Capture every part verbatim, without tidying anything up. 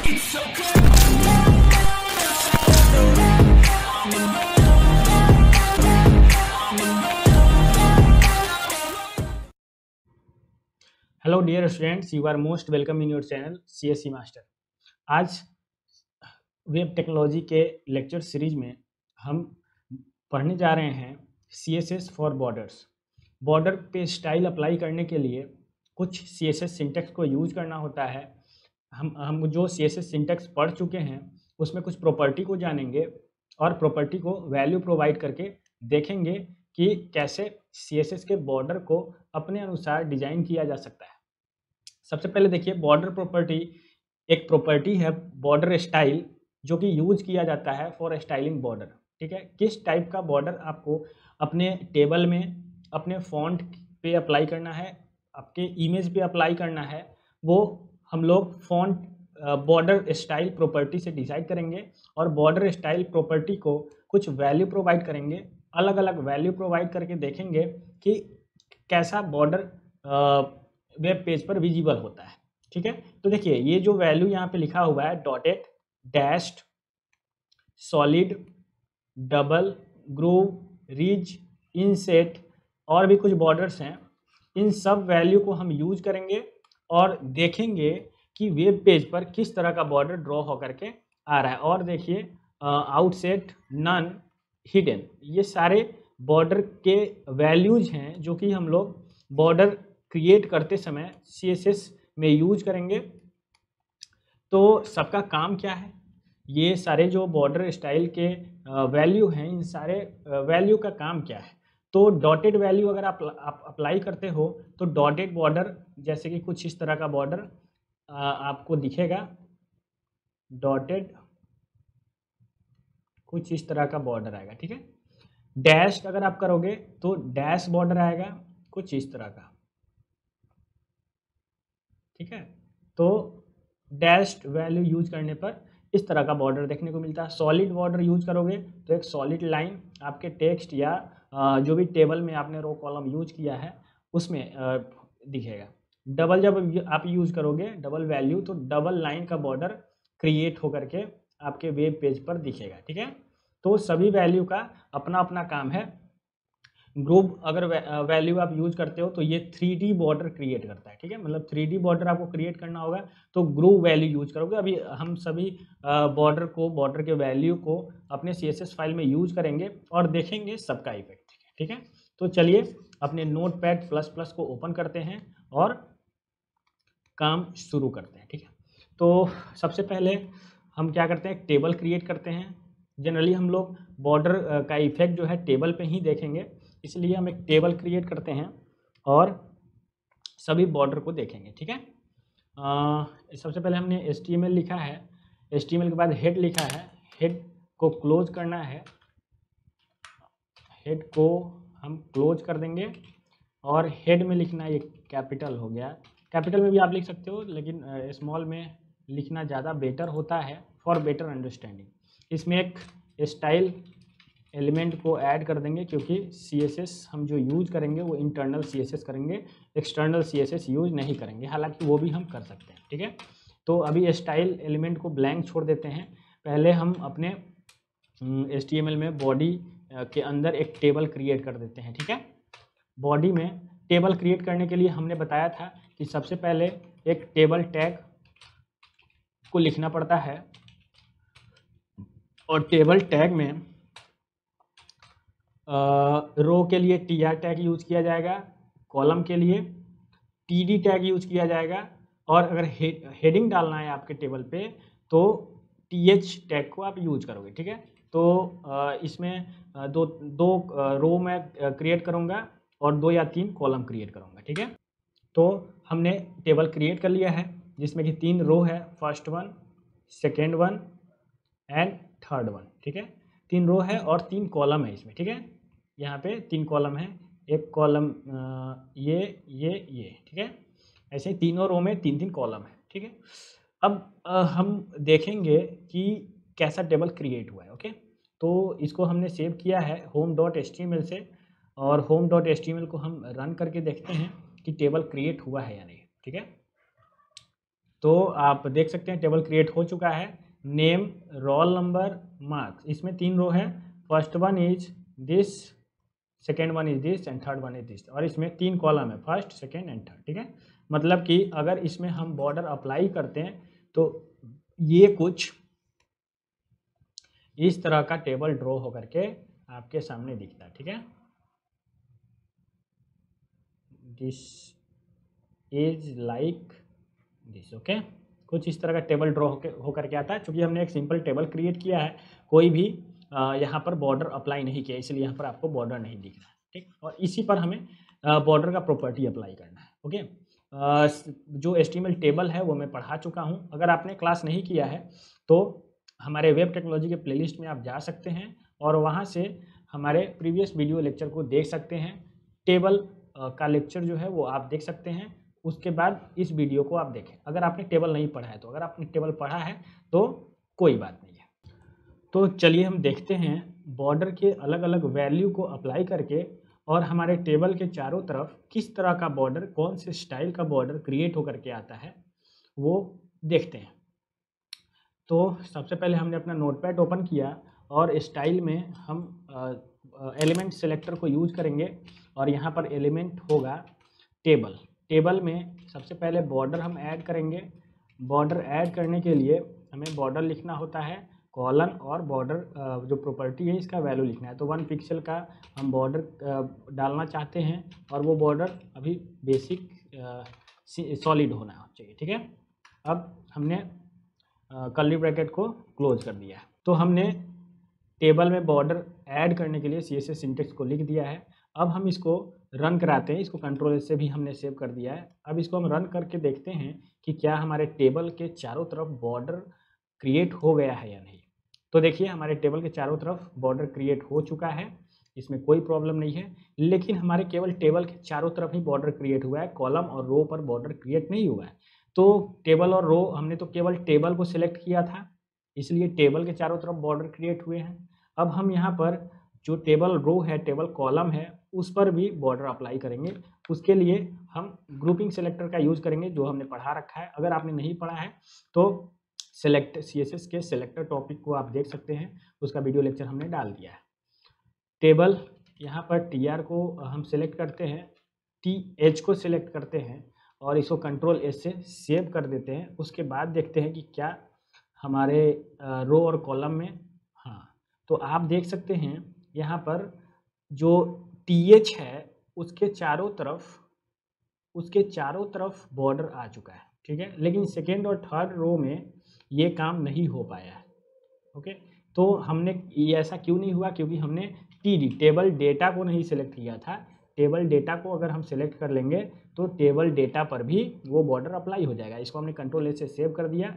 Hello dear students, you are most welcome in your channel C S C master. आज web technology के lecture series में हम पढ़ने जा रहे हैं C S S for borders. Border पे स्टाइल अप्लाई करने के लिए कुछ सी एस एस सिंटैक्स को यूज करना होता है। हम हम जो सी एस एस सिंटैक्स पढ़ चुके हैं उसमें कुछ प्रॉपर्टी को जानेंगे और प्रॉपर्टी को वैल्यू प्रोवाइड करके देखेंगे कि कैसे सी एस एस के बॉर्डर को अपने अनुसार डिजाइन किया जा सकता है। सबसे पहले देखिए, बॉर्डर प्रॉपर्टी एक प्रॉपर्टी है बॉर्डर स्टाइल, जो कि यूज किया जाता है फॉर स्टाइलिंग बॉर्डर। ठीक है, किस टाइप का बॉर्डर आपको अपने टेबल में, अपने फॉन्ट पे अप्लाई करना है, आपके इमेज पे अप्लाई करना है, वो हम लोग फॉन्ट बॉर्डर स्टाइल प्रॉपर्टी से डिसाइड करेंगे और बॉर्डर स्टाइल प्रॉपर्टी को कुछ वैल्यू प्रोवाइड करेंगे। अलग अलग वैल्यू प्रोवाइड करके देखेंगे कि कैसा बॉर्डर वेब पेज पर विजिबल होता है। ठीक है, तो देखिए ये जो वैल्यू यहाँ पे लिखा हुआ है dotted, dashed, solid, double, groove, ridge, inset और भी कुछ बॉर्डर्स हैं। इन सब वैल्यू को हम यूज करेंगे और देखेंगे कि वेब पेज पर किस तरह का बॉर्डर ड्रॉ होकर के आ रहा है। और देखिए आउटसेट, नन, हिडन, ये सारे बॉर्डर के वैल्यूज हैं जो कि हम लोग बॉर्डर क्रिएट करते समय सी एस एस में यूज करेंगे। तो सबका काम क्या है, ये सारे जो बॉर्डर स्टाइल के वैल्यू हैं, इन सारे वैल्यू का काम क्या है। तो डॉटेड वैल्यू अगर आप, आप अप्लाई करते हो तो डॉटेड बॉर्डर, जैसे कि कुछ इस तरह का बॉर्डर आपको दिखेगा, डॉटेड कुछ इस तरह का बॉर्डर आएगा। ठीक है, डैश अगर आप करोगे तो डैश बॉर्डर आएगा कुछ इस तरह का। ठीक है, तो डैश्ड वैल्यू यूज करने पर इस तरह का बॉर्डर देखने को मिलता है। सॉलिड बॉर्डर यूज करोगे तो एक सॉलिड लाइन आपके टेक्स्ट या जो भी टेबल में आपने रो कॉलम यूज किया है उसमें दिखेगा। डबल जब आप यूज करोगे डबल वैल्यू, तो डबल लाइन का बॉर्डर क्रिएट होकर के आपके वेब पेज पर दिखेगा। ठीक है, तो सभी वैल्यू का अपना अपना काम है। ग्रुप अगर वैल्यू आप यूज करते हो तो ये थ्री डी बॉर्डर क्रिएट करता है। ठीक है, मतलब थ्री डी बॉर्डर आपको क्रिएट करना होगा तो ग्रुप वैल्यू यूज करोगे। अभी हम सभी बॉर्डर को, बॉर्डर के वैल्यू को अपने सी एस एस फाइल में यूज करेंगे और देखेंगे सबका इफेक्ट। ठीक है, तो चलिए अपने नोट पैड प्लस प्लस को ओपन करते हैं और काम शुरू करते हैं। ठीक है, तो सबसे पहले हम क्या करते हैं, टेबल क्रिएट करते हैं। जनरली हम लोग बॉर्डर का इफेक्ट जो है टेबल पे ही देखेंगे, इसलिए हम एक टेबल क्रिएट करते हैं और सभी बॉर्डर को देखेंगे। ठीक है, आ, सबसे पहले हमने एच टी एम एल लिखा है, एच टी एम एल के बाद हेड लिखा है, हेड को क्लोज करना है, हेड को हम क्लोज कर देंगे और हेड में लिखना ये कैपिटल हो गया। कैपिटल में भी आप लिख सकते हो, लेकिन स्मॉल में लिखना ज़्यादा बेटर होता है फॉर बेटर अंडरस्टैंडिंग। इसमें एक स्टाइल एलिमेंट को ऐड कर देंगे क्योंकि सी एस एस हम जो यूज करेंगे वो इंटरनल सी एस एस करेंगे, external C S S use नहीं करेंगे, हालांकि वो भी हम कर सकते हैं। ठीक है, तो अभी स्टाइल एलिमेंट को ब्लैंक छोड़ देते हैं। पहले हम अपने एच टी एम एल में बॉडी के अंदर एक टेबल क्रिएट कर देते हैं। ठीक है, बॉडी में टेबल क्रिएट करने के लिए हमने बताया था कि सबसे पहले एक टेबल टैग को लिखना पड़ता है और टेबल टैग में रो के लिए टी आर टैग यूज किया जाएगा, कॉलम के लिए टी डी टैग यूज किया जाएगा और अगर हे, हेडिंग डालना है आपके टेबल पे तो टी एच टैग को आप यूज करोगे। ठीक है, तो इसमें दो दो रो मैं क्रिएट करूँगा और दो या तीन कॉलम क्रिएट करूँगा। ठीक है, तो हमने टेबल क्रिएट कर लिया है जिसमें कि तीन रो है, first one, second one and third one. ठीक है, तीन रो है और तीन कॉलम है इसमें। ठीक है, यहाँ पे तीन कॉलम है, एक कॉलम ये ये ये। ठीक है, ऐसे तीनों रो में तीन तीन कॉलम है। ठीक है, अब आ, हम देखेंगे कि कैसा टेबल क्रिएट हुआ है। ओके, तो इसको हमने सेव किया है home dot H T M L से और home dot H T M L को हम रन करके देखते हैं कि टेबल क्रिएट हुआ है या नहीं। ठीक है, तो आप देख सकते हैं टेबल क्रिएट हो चुका है। नेम, रोल नंबर, मार्क्स, इसमें तीन रो है। First one is this, second one is this and third one is this, और इसमें तीन कॉलम है, फर्स्ट सेकेंड एंड थर्ड। ठीक है, मतलब कि अगर इसमें हम बॉर्डर अप्लाई करते हैं तो ये कुछ इस तरह का टेबल ड्रॉ होकर के आपके सामने दिखता है। ठीक है, this is like this. Okay, कुछ इस तरह का टेबल ड्रॉ होकर के आता है। क्योंकि हमने एक सिंपल टेबल क्रिएट किया है, कोई भी यहाँ पर बॉर्डर अप्लाई नहीं किया, इसलिए यहाँ पर आपको बॉर्डर नहीं दिख रहा है। ठीक, और इसी पर हमें बॉर्डर का प्रॉपर्टी अप्लाई करना है। ओके, जो एचटीएमएल टेबल है वो मैं पढ़ा चुका हूँ। अगर आपने क्लास नहीं किया है तो हमारे वेब टेक्नोलॉजी के प्लेलिस्ट में आप जा सकते हैं और वहाँ से हमारे प्रीवियस वीडियो लेक्चर को देख सकते हैं। टेबल का लेक्चर जो है वो आप देख सकते हैं, उसके बाद इस वीडियो को आप देखें। अगर आपने टेबल नहीं पढ़ा है तो, अगर आपने टेबल पढ़ा है तो कोई बात नहीं है। तो चलिए हम देखते हैं बॉर्डर के अलग अलग वैल्यू को अप्लाई करके और हमारे टेबल के चारों तरफ किस तरह का बॉर्डर, कौन से स्टाइल का बॉर्डर क्रिएट होकर के आता है वो देखते हैं। तो सबसे पहले हमने अपना नोटपैड ओपन किया और स्टाइल में हम एलिमेंट सेलेक्टर को यूज करेंगे और यहाँ पर एलिमेंट होगा टेबल। टेबल में सबसे पहले बॉर्डर हम ऐड करेंगे। बॉर्डर ऐड करने के लिए हमें बॉर्डर लिखना होता है, कॉलन और बॉर्डर जो प्रॉपर्टी है इसका वैल्यू लिखना है। तो वन पिक्सल का हम बॉर्डर डालना चाहते हैं और वो बॉर्डर अभी बेसिक सॉलिड होना चाहिए। ठीक है, अब हमने कर्ली ब्रैकेट को क्लोज कर दिया है। तो हमने टेबल में बॉर्डर ऐड करने के लिए सी एस एस सिंटेक्स को लिख दिया है। अब हम इसको रन कराते हैं। इसको कंट्रोल एस से भी हमने सेव कर दिया है। अब इसको हम रन करके देखते हैं कि क्या हमारे टेबल के चारों तरफ बॉर्डर क्रिएट हो गया है या नहीं। तो देखिए हमारे टेबल के चारों तरफ बॉर्डर क्रिएट हो चुका है, इसमें कोई प्रॉब्लम नहीं है। लेकिन हमारे केवल टेबल के चारों तरफ ही बॉर्डर क्रिएट हुआ है, कॉलम और रो पर बॉर्डर क्रिएट नहीं हुआ है। तो टेबल और रो, हमने तो केवल टेबल को सिलेक्ट किया था, इसलिए टेबल के चारों तरफ बॉर्डर क्रिएट हुए हैं। अब हम यहाँ पर जो टेबल रो है, टेबल कॉलम है, उस पर भी बॉर्डर अप्लाई करेंगे। उसके लिए हम ग्रुपिंग सेलेक्टर का यूज करेंगे जो हमने पढ़ा रखा है। अगर आपने नहीं पढ़ा है तो सेलेक्ट सीएसएस के सेलेक्टर टॉपिक को आप देख सकते हैं, उसका वीडियो लेक्चर हमने डाल दिया है। टेबल, यहाँ पर टी आर को हम सेलेक्ट करते हैं, टी एच को सिलेक्ट करते हैं और इसको कंट्रोल एस से सेव कर देते हैं। उसके बाद देखते हैं कि क्या हमारे रो और कॉलम में, हाँ, तो आप देख सकते हैं यहाँ पर जो टी एच है उसके चारों तरफ उसके चारों तरफ बॉर्डर आ चुका है। ठीक है, लेकिन सेकेंड और थर्ड रो में ये काम नहीं हो पाया है। ओके, तो हमने ये ऐसा क्यों नहीं हुआ, क्योंकि हमने टी डी टेबल डेटा को नहीं सिलेक्ट किया था। टेबल डेटा को अगर हम सिलेक्ट कर लेंगे तो टेबल डेटा पर भी वो बॉर्डर अप्लाई हो जाएगा। इसको हमने कंट्रोल एस से सेव कर दिया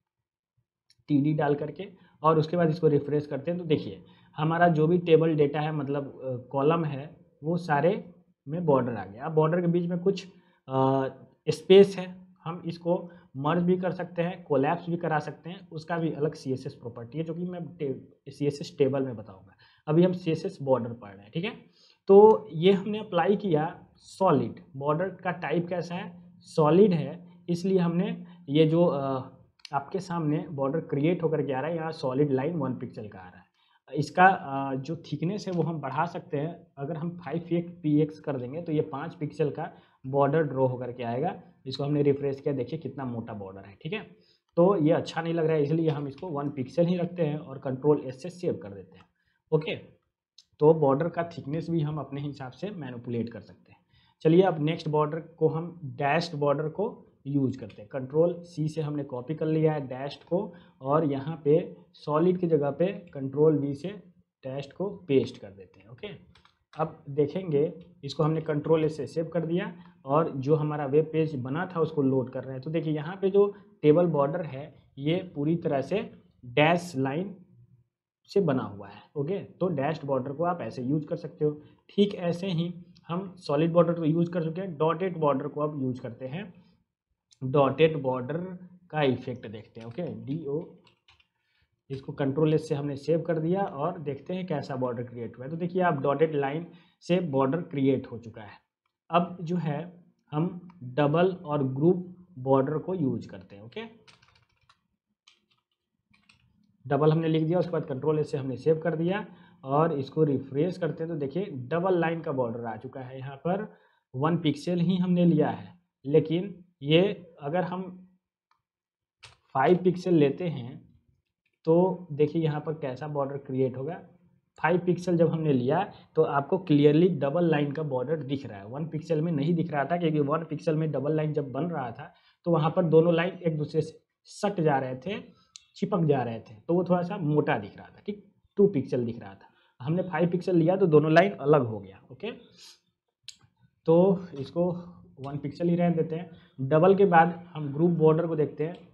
टी डी डाल करके और उसके बाद इसको रिफ्रेश करते हैं। तो देखिए हमारा जो भी टेबल डेटा है, मतलब कॉलम है, वो सारे में बॉर्डर आ गया। अब बॉर्डर के बीच में कुछ स्पेस है, हम इसको मर्ज भी कर सकते हैं, कोलैप्स भी करा सकते हैं, उसका भी अलग सी एस एस प्रॉपर्टी है जो कि मैं सी एस एस टेबल में बताऊंगा। अभी हम सी एस एस बॉर्डर पढ़ रहे हैं। ठीक है, तो ये हमने अप्लाई किया सॉलिड। बॉर्डर का टाइप कैसा है, सॉलिड है, इसलिए हमने ये जो आ, आपके सामने बॉर्डर क्रिएट होकर के आ रहा है, यहाँ सॉलिड लाइन वन पिक्सल का आ रहा है। इसका जो थिकनेस है वो हम बढ़ा सकते हैं। अगर हम फाइव एक्स पी एक्स कर देंगे तो ये पाँच पिक्सल का बॉर्डर ड्रॉ होकर के आएगा। इसको हमने रिफ्रेश किया, देखिए कितना मोटा बॉर्डर है। ठीक है, तो ये अच्छा नहीं लग रहा है, इसलिए हम इसको वन पिक्सल ही रखते हैं और कंट्रोल एस से सेव कर देते हैं। ओके, तो बॉर्डर का थिकनेस भी हम अपने हिसाब से मैनिपुलेट कर सकते हैं। चलिए अब नेक्स्ट बॉर्डर को हम डैश्ड बॉर्डर को यूज करते हैं। कंट्रोल सी से हमने कॉपी कर लिया है डैश्ड को और यहाँ पे सॉलिड की जगह पे कंट्रोल वी से डैश्ड को पेस्ट कर देते हैं। ओके, अब देखेंगे इसको हमने कंट्रोल एस से सेव कर दिया और जो हमारा वेब पेज बना था उसको लोड कर रहे हैं। तो देखिए यहाँ पे जो टेबल बॉर्डर है ये पूरी तरह से डैश लाइन से बना हुआ है। ओके, तो डैश्ड बॉर्डर को आप ऐसे यूज कर सकते हो। ठीक ऐसे ही हम सॉलिड बॉर्डर को यूज कर चुके हैं, डॉटेड बॉर्डर को अब यूज करते हैं। डॉटेड बॉर्डर का इफेक्ट देखते हैं। ओके, डी ओ, इसको कंट्रोल एस से हमने सेव कर दिया और देखते हैं कैसा बॉर्डर क्रिएट हुआ है। तो देखिए आप डॉटेड लाइन से बॉर्डर क्रिएट हो चुका है। अब जो है हम डबल और ग्रुप बॉर्डर को यूज करते हैं। ओके, डबल हमने लिख दिया, उसके बाद कंट्रोल एस से हमने सेव कर दिया और इसको रिफ्रेश करते हैं तो देखिए डबल लाइन का बॉर्डर आ चुका है। यहाँ पर वन पिक्सल ही हमने लिया है, लेकिन ये अगर हम फाइव पिक्सल लेते हैं तो देखिए यहाँ पर कैसा बॉर्डर क्रिएट होगा। फाइव पिक्सल जब हमने लिया तो आपको क्लियरली डबल लाइन का बॉर्डर दिख रहा है, वन पिक्सल में नहीं दिख रहा था, क्योंकि वन पिक्सल में डबल लाइन जब बन रहा था तो वहाँ पर दोनों लाइन एक दूसरे से सट जा रहे थे, चिपक जा रहे थे, तो वो थोड़ा सा मोटा दिख रहा था। ठीक, टू पिक्सल दिख रहा था। हमने फाइव पिक्सल लिया तो दोनों लाइन अलग हो गया। ओके, तो इसको वन पिक्सल ही रहने देते हैं। डबल के बाद हम ग्रुप बॉर्डर को देखते हैं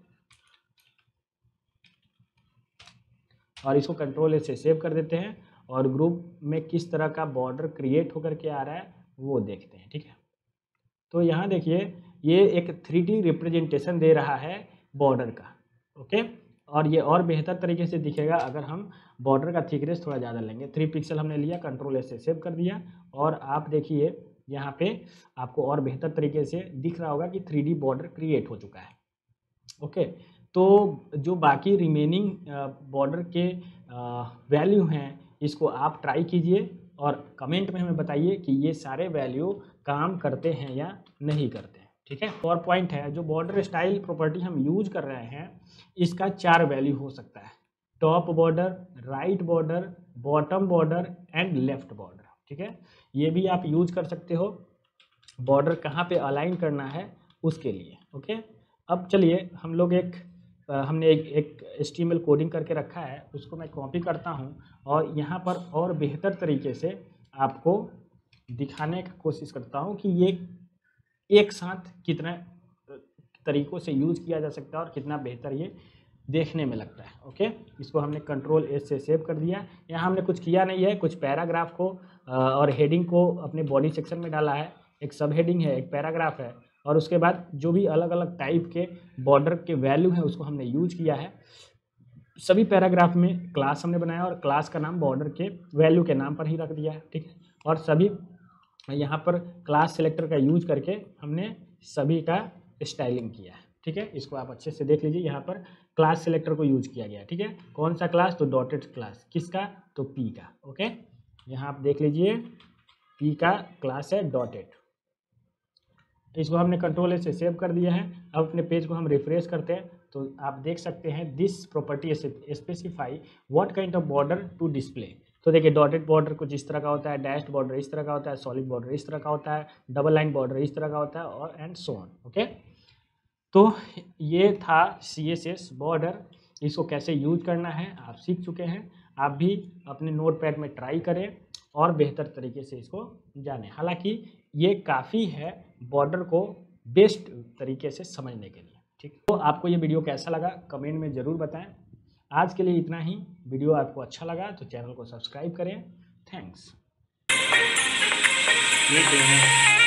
और इसको कंट्रोल एस से सेव कर देते हैं और ग्रुप में किस तरह का बॉर्डर क्रिएट होकर के आ रहा है वो देखते हैं। ठीक है, तो यहाँ देखिए ये एक थ्री डी रिप्रेजेंटेशन दे रहा है बॉर्डर का। ओके, और ये और बेहतर तरीके से दिखेगा अगर हम बॉर्डर का थिकनेस थोड़ा ज़्यादा लेंगे। थ्री पिक्सल हमने लिया, कंट्रोल एस से सेव कर दिया और आप देखिए यहाँ पे आपको और बेहतर तरीके से दिख रहा होगा कि थ्री डी बॉर्डर क्रिएट हो चुका है। ओके, तो जो बाकी रिमेनिंग बॉर्डर के वैल्यू हैं इसको आप ट्राई कीजिए और कमेंट में हमें बताइए कि ये सारे वैल्यू काम करते हैं या नहीं करते हैं। ठीक है, और पॉइंट है जो बॉर्डर स्टाइल प्रॉपर्टी हम यूज कर रहे हैं इसका चार वैल्यू हो सकता है, top border, right border, bottom border and left border. ठीक है, ये भी आप यूज कर सकते हो बॉर्डर कहाँ पे अलाइन करना है उसके लिए। ओके, अब चलिए हम लोग एक हमने एक एक H T M L coding करके रखा है, उसको मैं कॉपी करता हूँ और यहाँ पर और बेहतर तरीके से आपको दिखाने की कोशिश करता हूँ कि ये एक साथ कितना तरीक़ों से यूज किया जा सकता है और कितना बेहतर ये देखने में लगता है। ओके, इसको हमने कंट्रोल एस से सेव कर दिया। यहाँ हमने कुछ किया नहीं है, कुछ पैराग्राफ को और हेडिंग को अपने बॉडी सेक्शन में डाला है, एक सब हेडिंग है, एक पैराग्राफ है और उसके बाद जो भी अलग अलग टाइप के बॉर्डर के वैल्यू हैं उसको हमने यूज किया है। सभी पैराग्राफ में क्लास हमने बनाया और क्लास का नाम बॉर्डर के वैल्यू के नाम पर ही रख दिया है। ठीक है, और सभी यहाँ पर क्लास सेलेक्टर का यूज करके हमने सभी का स्टाइलिंग किया है। ठीक है, इसको आप अच्छे से देख लीजिए, यहाँ पर क्लास सेलेक्टर को यूज किया गया। ठीक है, कौन सा क्लास? तो डॉटेड क्लास, किसका? तो पी का। ओके, यहाँ आप देख लीजिए पी का क्लास है डॉटेड, इसको हमने कंट्रोल एस से सेव कर दिया है। अब अपने पेज को हम रिफ्रेश करते हैं तो आप देख सकते हैं this property specify what kind of border to display. तो देखिए डॉटेड बॉर्डर कुछ इस तरह का होता है, डैश्ड बॉर्डर इस तरह का होता है, सॉलिड बॉर्डर इस तरह का होता है, डबल लाइन बॉर्डर इस तरह का होता है और एंड सो ऑन। ओके, तो ये था सी एस एस बॉर्डर, इसको कैसे यूज करना है आप सीख चुके हैं। आप भी अपने नोटपैड में ट्राई करें और बेहतर तरीके से इसको जानें। हालांकि ये काफ़ी है बॉर्डर को बेस्ट तरीके से समझने के लिए। ठीक, तो आपको ये वीडियो कैसा लगा कमेंट में ज़रूर बताएं। आज के लिए इतना ही। वीडियो आपको अच्छा लगा तो चैनल को सब्सक्राइब करें। थैंक्स।